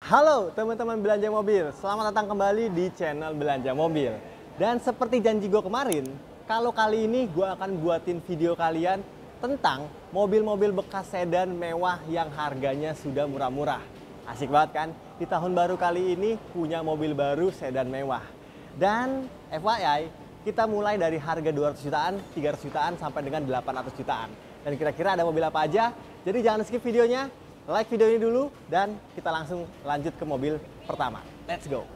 Halo teman-teman belanja mobil, selamat datang kembali di channel Belanja Mobil. Dan seperti janji gue kemarin, kalau kali ini gue akan buatin video kalian tentang mobil-mobil bekas sedan mewah yang harganya sudah murah-murah. Asik banget kan? Di tahun baru kali ini punya mobil baru sedan mewah. Dan FYI, kita mulai dari harga 200 jutaan, 300 jutaan, sampai dengan 800 jutaan. Dan kira-kira ada mobil apa aja? Jadi jangan skip videonya. Like video ini dulu dan kita langsung lanjut ke mobil pertama. Let's go!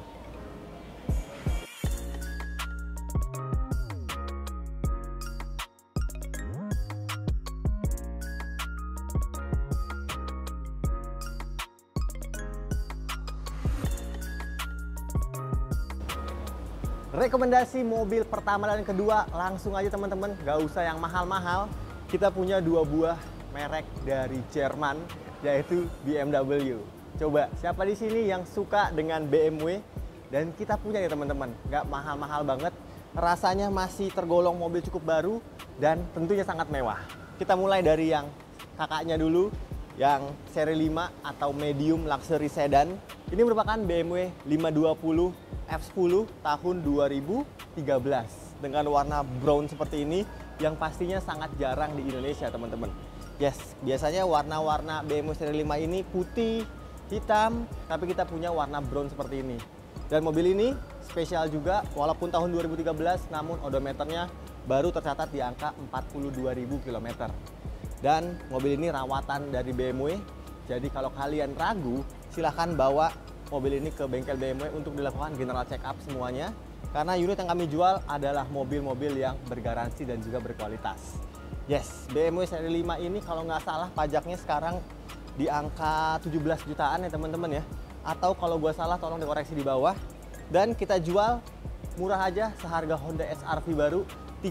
Rekomendasi mobil pertama dan kedua, langsung aja teman-teman, gak usah yang mahal-mahal. Kita punya dua buah merek dari Jerman, yaitu BMW. Coba, siapa di sini yang suka dengan BMW? Dan kita punya nih teman-teman, nggak mahal-mahal banget. Rasanya masih tergolong mobil cukup baru dan tentunya sangat mewah. Kita mulai dari yang kakaknya dulu, yang seri 5 atau medium luxury sedan. Ini merupakan BMW 520 F10 tahun 2013 dengan warna brown seperti ini yang pastinya sangat jarang di Indonesia teman-teman. Yes, biasanya warna-warna BMW seri 5 ini putih, hitam, tapi kita punya warna brown seperti ini. Dan mobil ini spesial juga, walaupun tahun 2013, namun odometernya baru tercatat di angka 42.000 km. Dan mobil ini rawatan dari BMW, jadi kalau kalian ragu, silahkan bawa mobil ini ke bengkel BMW untuk dilakukan general check up semuanya. Karena unit yang kami jual adalah mobil-mobil yang bergaransi dan juga berkualitas. Yes, BMW seri 5 ini kalau nggak salah pajaknya sekarang di angka 17 jutaan ya teman-teman ya. Atau kalau gue salah tolong dikoreksi di bawah. Dan kita jual murah aja seharga Honda SR-V baru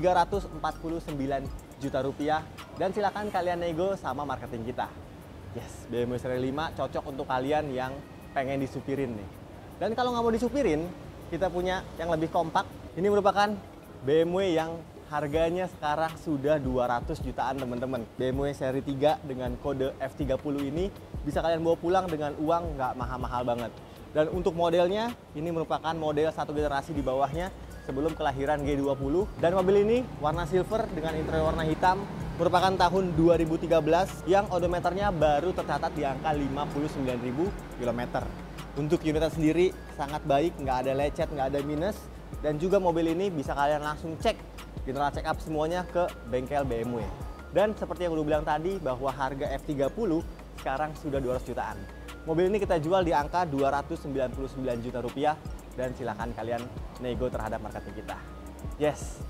349 juta rupiah. Dan silakan kalian nego sama marketing kita. Yes, BMW seri 5 cocok untuk kalian yang pengen disupirin nih. Dan kalau nggak mau disupirin, kita punya yang lebih kompak. Ini merupakan BMW yang harganya sekarang sudah 200 jutaan teman-teman. BMW seri 3 dengan kode F30 ini bisa kalian bawa pulang dengan uang nggak mahal-mahal banget. Dan untuk modelnya, ini merupakan model satu generasi di bawahnya sebelum kelahiran G20. Dan mobil ini warna silver dengan interior warna hitam, merupakan tahun 2013 yang odometernya baru tercatat di angka 59.000 km. Untuk unitnya sendiri sangat baik, nggak ada lecet, nggak ada minus. Dan juga mobil ini bisa kalian langsung cek general check up semuanya ke bengkel BMW. Dan seperti yang gue bilang tadi bahwa harga F30 sekarang sudah 200 jutaan. Mobil ini kita jual di angka 299 juta rupiah dan silahkan kalian nego terhadap marketing kita. Yes,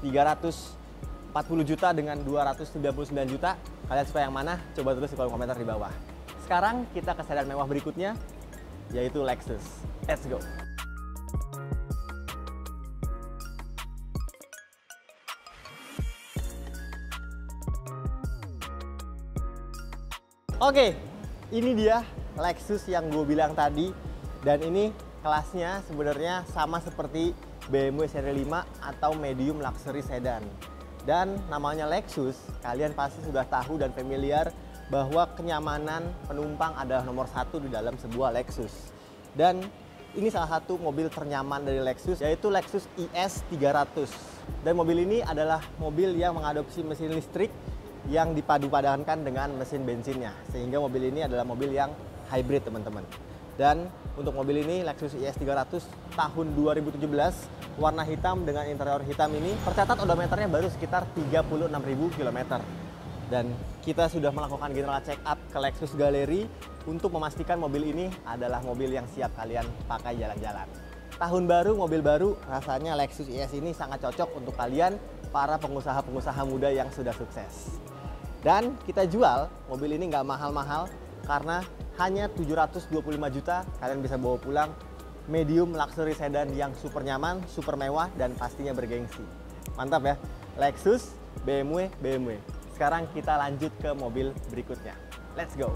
340 juta dengan 299 juta. Kalian suka yang mana? Coba tulis di kolom komentar di bawah. Sekarang kita ke sedan mewah berikutnya, yaitu Lexus. Let's go! Oke, ini dia Lexus yang gue bilang tadi. Dan ini kelasnya sebenarnya sama seperti BMW seri 5 atau medium luxury sedan. Dan namanya Lexus, kalian pasti sudah tahu dan familiar bahwa kenyamanan penumpang adalah nomor satu di dalam sebuah Lexus. Dan ini salah satu mobil ternyaman dari Lexus, yaitu Lexus IS 300. Dan mobil ini adalah mobil yang mengadopsi mesin listrik yang dipadu-padankan dengan mesin bensinnya, sehingga mobil ini adalah mobil yang hybrid teman-teman. Dan untuk mobil ini Lexus IS 300 tahun 2017 warna hitam dengan interior hitam ini tercatat odometernya baru sekitar 36.000 km. Dan kita sudah melakukan general check up ke Lexus Gallery untuk memastikan mobil ini adalah mobil yang siap kalian pakai jalan-jalan. Tahun baru, mobil baru, rasanya Lexus IS ini sangat cocok untuk kalian para pengusaha-pengusaha muda yang sudah sukses. Dan kita jual mobil ini nggak mahal-mahal karena hanya 725 juta kalian bisa bawa pulang medium luxury sedan yang super nyaman, super mewah, dan pastinya bergengsi. Mantap ya, Lexus, BMW, BMW. Sekarang kita lanjut ke mobil berikutnya. Let's go!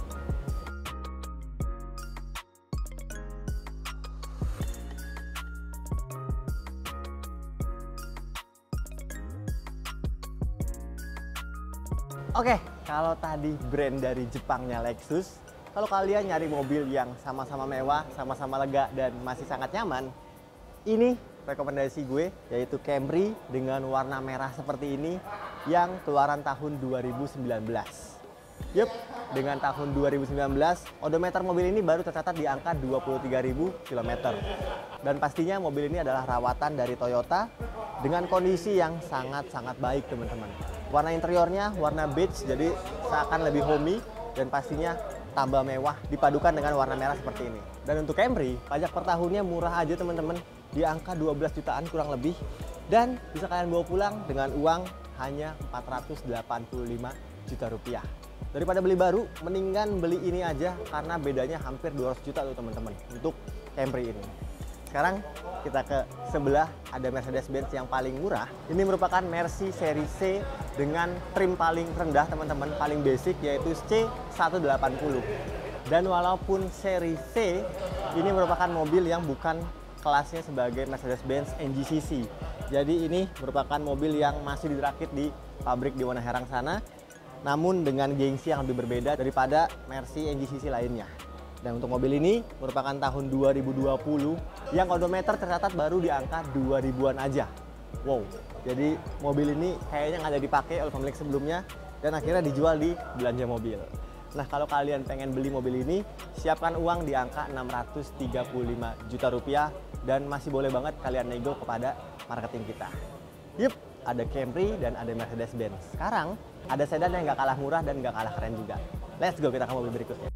Oke, kalau tadi brand dari Jepangnya Lexus, kalau kalian nyari mobil yang sama-sama mewah, sama-sama lega, dan masih sangat nyaman, ini rekomendasi gue, yaitu Camry dengan warna merah seperti ini yang keluaran tahun 2019. Yup, dengan tahun 2019, odometer mobil ini baru tercatat di angka 23.000 km. Dan pastinya mobil ini adalah rawatan dari Toyota dengan kondisi yang sangat-sangat baik, teman-teman. Warna interiornya warna beige, jadi seakan lebih homey, dan pastinya tambah mewah dipadukan dengan warna merah seperti ini. Dan untuk Camry, pajak per tahunnya murah aja, teman-teman, di angka 12 jutaan kurang lebih, dan bisa kalian bawa pulang dengan uang hanya 485 juta rupiah. Daripada beli baru, mendingan beli ini aja karena bedanya hampir 200 juta tuh, teman-teman, untuk Camry ini. Sekarang kita ke sebelah, ada Mercedes-Benz yang paling murah. Ini merupakan Mercy seri C dengan trim paling rendah, teman-teman, paling basic, yaitu C180. Dan walaupun seri C ini merupakan mobil yang bukan kelasnya sebagai Mercedes-Benz NGCC. Jadi ini merupakan mobil yang masih dirakit di pabrik di Wonoherang sana, namun dengan gengsi yang lebih berbeda daripada Mercy NGCC lainnya. Dan untuk mobil ini merupakan tahun 2020 yang odometer tercatat baru di angka 2000-an aja. Wow, jadi mobil ini kayaknya nggak ada dipakai oleh pemilik sebelumnya dan akhirnya dijual di belanja mobil. Nah, kalau kalian pengen beli mobil ini, siapkan uang di angka 635 juta rupiah dan masih boleh banget kalian nego kepada marketing kita. Yup, ada Camry dan ada Mercedes-Benz. Sekarang ada sedan yang nggak kalah murah dan nggak kalah keren juga. Let's go, kita ke mobil berikutnya.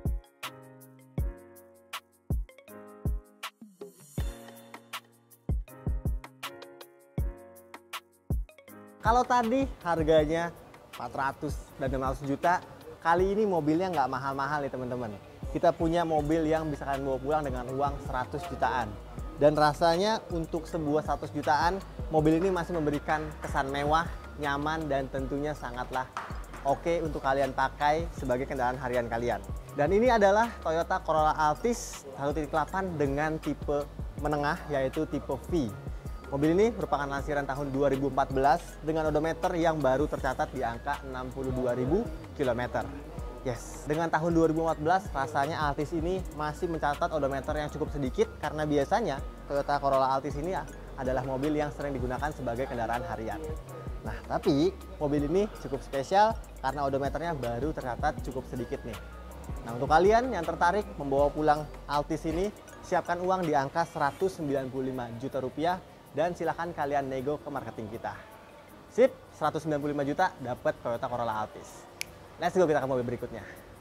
Kalau tadi harganya 400 dan 600 juta, kali ini mobilnya nggak mahal-mahal nih, teman-teman. Kita punya mobil yang bisa kalian bawa pulang dengan uang 100 jutaan. Dan rasanya untuk sebuah 100 jutaan, mobil ini masih memberikan kesan mewah, nyaman, dan tentunya sangatlah oke untuk kalian pakai sebagai kendaraan harian kalian. Dan ini adalah Toyota Corolla Altis 1.8 dengan tipe menengah, yaitu tipe V. Mobil ini merupakan lansiran tahun 2014 dengan odometer yang baru tercatat di angka 62.000 km. Yes, dengan tahun 2014 rasanya Altis ini masih mencatat odometer yang cukup sedikit karena biasanya Toyota Corolla Altis ini adalah mobil yang sering digunakan sebagai kendaraan harian. Nah, tapi mobil ini cukup spesial karena odometernya baru tercatat cukup sedikit nih. Nah, untuk kalian yang tertarik membawa pulang Altis ini, siapkan uang di angka 195 juta rupiah dan silahkan kalian nego ke marketing kita. Sip, 195 juta dapat Toyota Corolla Altis. Let's go, kita ke mobil berikutnya.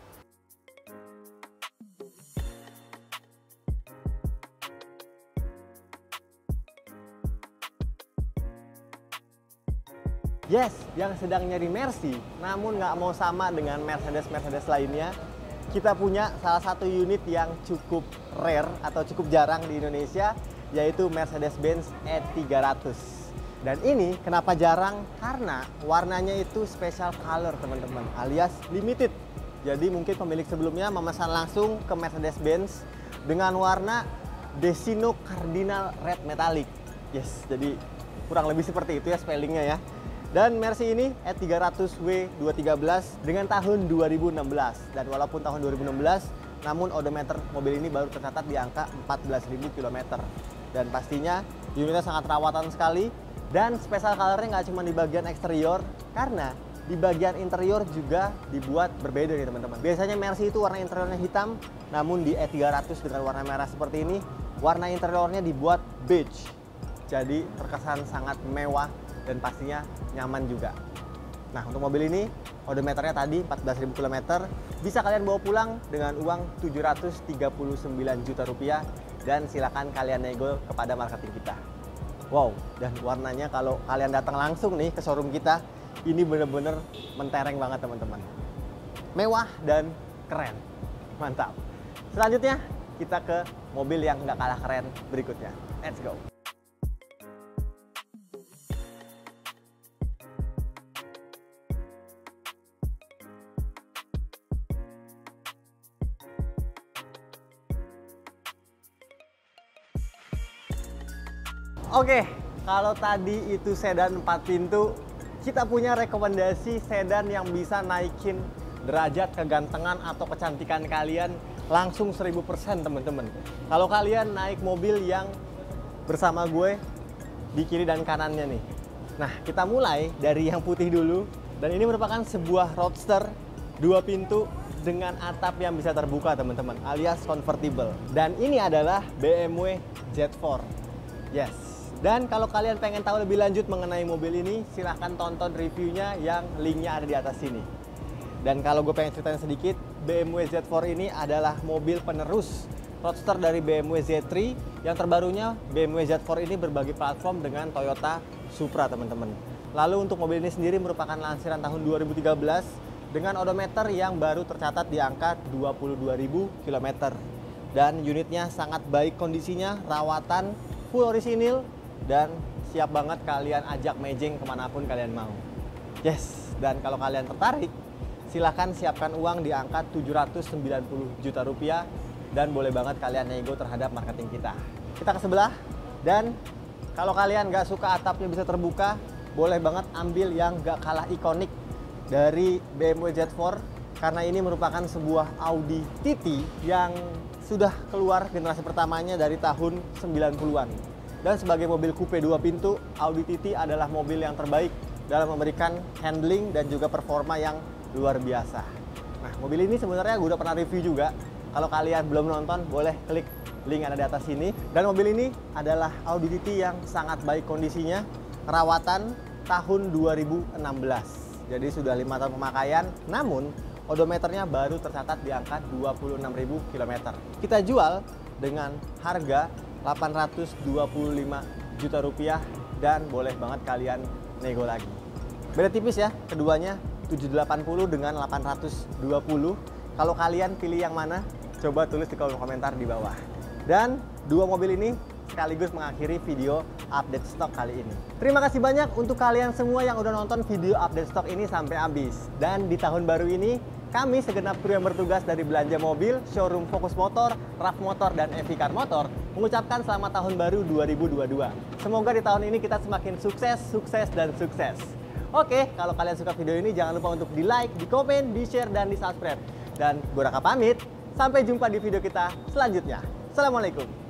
Yes, yang sedang nyari Mercy, namun nggak mau sama dengan Mercedes-Mercedes lainnya, kita punya salah satu unit yang cukup rare atau cukup jarang di Indonesia, yaitu Mercedes-Benz E300. Dan ini kenapa jarang? Karena warnanya itu special color, teman-teman, alias limited. Jadi mungkin pemilik sebelumnya memesan langsung ke Mercedes-Benz dengan warna Decino Cardinal Red Metallic. Yes, jadi kurang lebih seperti itu ya spellingnya ya. Dan Mercy ini E300W213 dengan tahun 2016. Dan walaupun tahun 2016, namun odometer mobil ini baru tercatat di angka 14.000 km. Dan pastinya unitnya sangat rawatan sekali. Dan special colornya nggak cuma di bagian eksterior, karena di bagian interior juga dibuat berbeda nih, teman-teman. Biasanya Mercy itu warna interiornya hitam, namun di E300 dengan warna merah seperti ini, warna interiornya dibuat beige. Jadi terkesan sangat mewah dan pastinya nyaman juga. Nah, untuk mobil ini odometernya tadi 14.000 km, bisa kalian bawa pulang dengan uang 739 juta rupiah dan silakan kalian nego kepada marketing kita. Wow, dan warnanya kalau kalian datang langsung nih ke showroom kita, ini bener-bener mentereng banget, teman-teman. Mewah dan keren. Mantap. Selanjutnya kita ke mobil yang nggak kalah keren berikutnya. Let's go. Oke, kalau tadi itu sedan 4 pintu, kita punya rekomendasi sedan yang bisa naikin derajat kegantengan atau kecantikan kalian langsung 1000% teman-teman. Kalau kalian naik mobil yang bersama gue di kiri dan kanannya nih. Nah, kita mulai dari yang putih dulu. Dan ini merupakan sebuah roadster 2 pintu dengan atap yang bisa terbuka teman-teman, alias convertible. Dan ini adalah BMW Z4. Yes. Dan kalau kalian pengen tahu lebih lanjut mengenai mobil ini, silahkan tonton reviewnya yang linknya ada di atas sini. Dan kalau gue pengen ceritain sedikit, BMW Z4 ini adalah mobil penerus roadster dari BMW Z3. Yang terbarunya, BMW Z4 ini berbagi platform dengan Toyota Supra teman-teman. Lalu untuk mobil ini sendiri merupakan lansiran tahun 2013 dengan odometer yang baru tercatat di angka 22.000 km. Dan unitnya sangat baik kondisinya, rawatan, full orisinil, dan siap banget kalian ajak mejeng kemanapun kalian mau. Yes, dan kalau kalian tertarik, silahkan siapkan uang di angka 790 juta rupiah dan boleh banget kalian nego terhadap marketing kita. Kita ke sebelah, dan kalau kalian nggak suka atapnya bisa terbuka, boleh banget ambil yang nggak kalah ikonik dari BMW Z4 karena ini merupakan sebuah Audi TT yang sudah keluar generasi pertamanya dari tahun 90-an. Dan sebagai mobil coupe 2 pintu, Audi TT adalah mobil yang terbaik dalam memberikan handling dan juga performa yang luar biasa. Nah, mobil ini sebenarnya gue udah pernah review juga. Kalau kalian belum nonton, boleh klik link ada di atas sini. Dan mobil ini adalah Audi TT yang sangat baik kondisinya, rawatan tahun 2016. Jadi sudah 5 tahun pemakaian, namun odometernya baru tercatat di angka 26.000 km. Kita jual dengan harga 825 juta rupiah dan boleh banget kalian nego lagi. Beda tipis ya, keduanya 780 dengan 820. Kalau kalian pilih yang mana, coba tulis di kolom komentar di bawah. Dan dua mobil ini sekaligus mengakhiri video update stok kali ini. Terima kasih banyak untuk kalian semua yang udah nonton video update stok ini sampai habis. Dan di tahun baru ini, kami segenap kru yang bertugas dari Belanja Mobil, Showroom Fokus Motor, RAF Motor, dan Evicar Motor mengucapkan selamat tahun baru 2022. Semoga di tahun ini kita semakin sukses, dan sukses. Oke, kalau kalian suka video ini jangan lupa untuk di like, di komen, di share, dan di subscribe. Dan gue Raka pamit, sampai jumpa di video kita selanjutnya. Assalamualaikum.